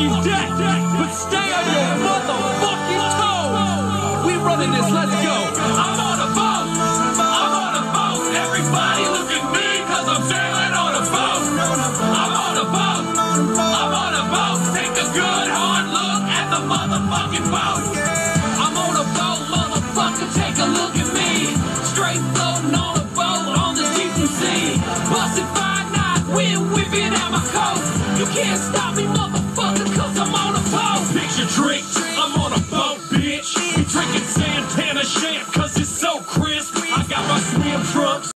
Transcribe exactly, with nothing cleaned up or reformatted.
fucking deck, but stay on your motherfucking toes. We running this, let's go. I'm on a boat, I'm on a boat. Everybody look at me, cause I'm sailing on a boat. I'm on a boat, I'm on a boat. Take a good hard look at the motherfucking boat. I'm on a boat, motherfucker, take a look at me. Straight floating on a boat on the deep blue sea. Busted five knots, wind whipping out my coat. You can't stop me, motherfucker.